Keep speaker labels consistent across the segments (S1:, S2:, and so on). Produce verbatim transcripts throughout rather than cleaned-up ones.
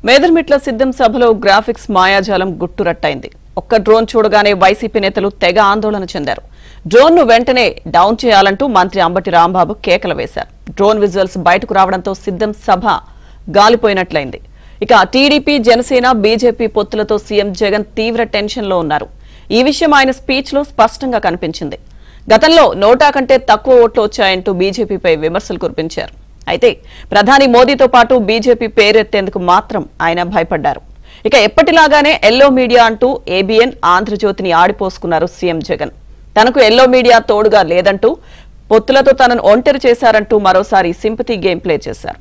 S1: మేదర్మిట్ల సిద్ధం సభలో గ్రాఫిక్స్ మాయాజాలం గుట్టురట్టయింది. ఒక్క డ్రోన్ చూడగానే వైసీపీ నేతలు తెగ ఆందోళన చెందారు. డ్రోన్ ను వెంటనే డౌన్ చేయాలంటూ మంత్రి అంబటి రాంబాబు కేకలు వేశారు. డ్రోన్ విజువల్స్ బయటకు రావడంతో సిద్ధం సభ గాలిపోయినట్లయింది. ఇక టీడీపీ, జనసేన, బీజేపీ పొత్తులతో సీఎం జగన్ తీవ్ర టెన్షన్ లో ఉన్నారు. ఈ విషయం ఆయన స్పీచ్ లో స్పష్టంగా కనిపించింది. గతంలో నోటా కంటే తక్కువ ఓట్లు వచ్చాయంటూ బీజేపీపై విమర్శలు కురిపించారు. అయితే ప్రధాని మోదీతో పాటు బీజేపీ పేరెత్తేందుకు మాత్రం ఆయన భయపడ్డారు. ఇక ఎప్పటిలాగానే ఎల్లో మీడియా అంటూ ఏబీఎన్, ఆంధ్రజ్యోతిని ఆడిపోసుకున్నారు సీఎం జగన్. తనకు ఎల్లో మీడియా తోడుగా లేదంటూ, పొత్తులతో తనను ఒంటరి చేశారంటూ మరోసారి సింపతి గేమ్ ప్లే చేశారు.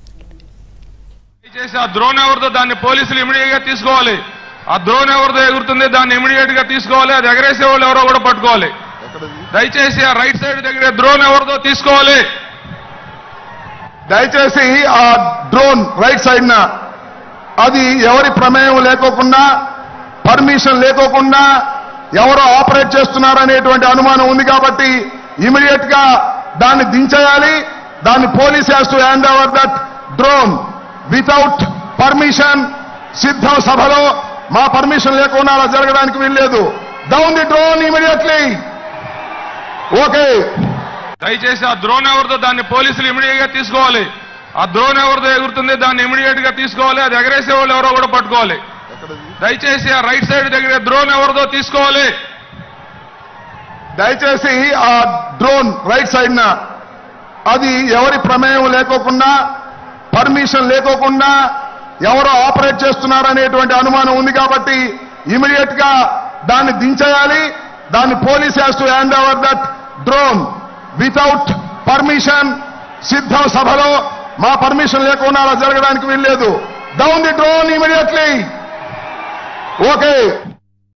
S2: ఆ డ్రోన్ ఎవరిదో దాన్ని పోలీసులు ఇమీడియట్ గా తీసుకోవాలి. ఆ డ్రోన్ ఎవరిదో ఎగురుతుంది దాన్ని ఇమీడియట్ గా తీసుకోవాలి. అది ఎగరేసే వాళ్ళు ఎవరో కూడా పట్టుకోవాలి. దయచేసి ఆ రైట్ సైడ్ దగ్గర డ్రోన్ ఎవరిదో తీసుకోవాలి.
S3: దయచేసి ఆ డ్రోన్ రైట్ సైడ్ న అది ఎవరి ప్రమేయం లేకోకుండా, పర్మిషన్ లేకోకుండా ఎవరో ఆపరేట్ చేస్తున్నారనేటువంటి అనుమానం ఉంది కాబట్టి ఇమీడియట్ గా దాన్ని దించేయాలి. దాన్ని police has to hand over that drone without permission. సిద్ధం సభలో మా పర్మిషన్ లేకుండా అలా జరగడానికి వీల్లేదు. Down the drone immediately. Okay,
S2: దయచేసి ఆ డ్రోన్ ఎవరిదో దాన్ని పోలీసులు ఇమీడియట్ గా తీసుకోవాలి. ఆ డ్రోన్ ఎవరిదో ఎగురుతుంది దాన్ని ఇమీడియట్ గా తీసుకోవాలి. అది ఎగరేసే వాళ్ళు ఎవరో కూడా పట్టుకోవాలి. దయచేసి ఆ రైట్ సైడ్ దగ్గర డ్రోన్ ఎవరిదో తీసుకోవాలి.
S3: దయచేసి ఆ డ్రోన్ రైట్ సైడ్ న అది ఎవరి ప్రమేయం లేకోకుండా, పర్మిషన్ లేకోకుండా ఎవరో ఆపరేట్ చేస్తున్నారనేటువంటి అనుమానం ఉంది కాబట్టి ఇమీడియట్ గా దాన్ని దించేయాలి. దాన్ని police has to hand over that drone without permission. సిద్ధం సభలో మా పర్మిషన్ లేకుండా అలా జరగడానికి వీల్లేదు. Down the drone immediately. Okay.